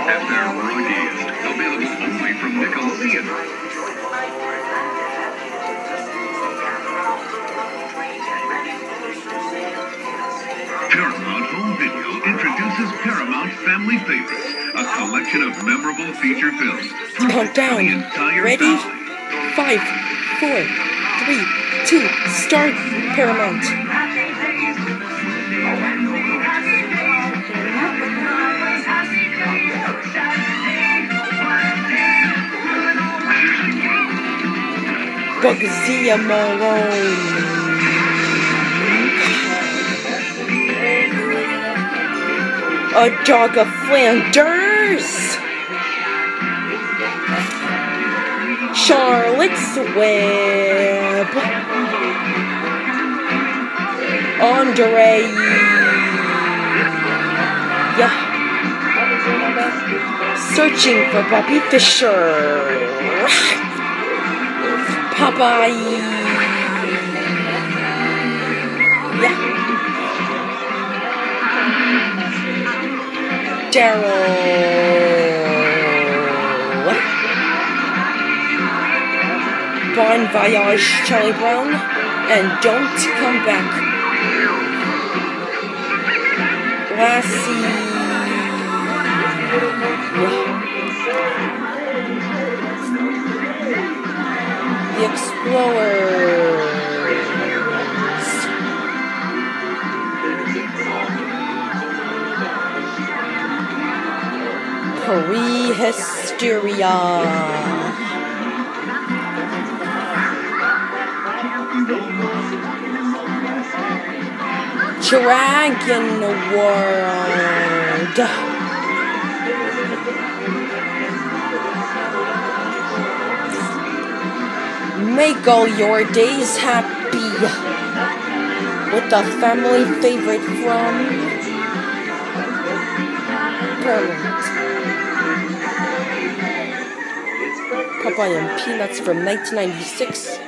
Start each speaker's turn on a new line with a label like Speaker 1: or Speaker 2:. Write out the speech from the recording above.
Speaker 1: And they're released. Available only from Nickelodeon. Paramount Home Video introduces Paramount Family Favorites, a collection of memorable feature films.
Speaker 2: Countdown. Ready? 5, 4, 3, 2, start. Paramount. Bugsy Malone. A dog of Flanders. Charlotte's Web. Andre. Yeah. Searching for Bobby Fischer. Popeye. Yeah. Daryl. Bon Voyage, Charlie Brown, and Don't Come Back. Lassie. The Explorers. Prehysteria. Dragon World. Make all your days happy with a family favorite from Paramount. Popeye and Peanuts from 1996.